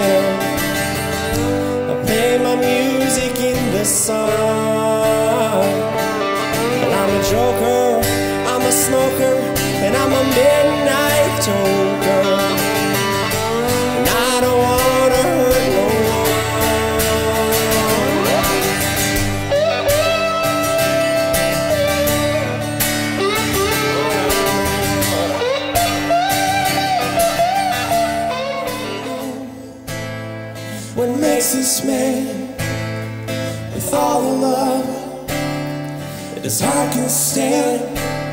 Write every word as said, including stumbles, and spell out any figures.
I play my music in the sun. Well, I'm a joker, I'm a smoker, and I'm a midnight toker. And I don't wanna hurt no one. What makes this man, with all the love that his heart can stand,